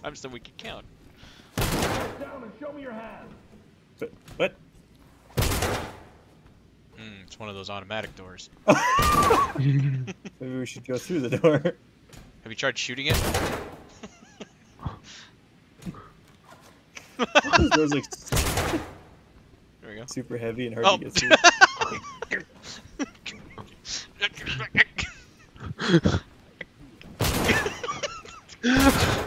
times than we can count. Get down and show me your hands. What? It's one of those automatic doors. Maybe we should go through the door. Have you tried shooting it? This door's like There we go. super heavy and hard to get through.